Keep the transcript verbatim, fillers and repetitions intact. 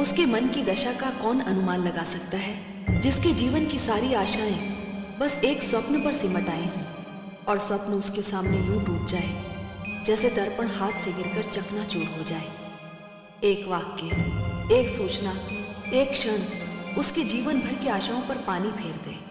उसके मन की दशा का कौन अनुमान लगा सकता है, जिसके जीवन की सारी आशाएं बस एक स्वप्न पर सिमट आई हों और स्वप्न उसके सामने यूं टूट जाए जैसे दर्पण हाथ से गिरकर चकनाचूर हो जाए। एक वाक्य, एक सूचना, एक क्षण उसके जीवन भर की आशाओं पर पानी फेर दे।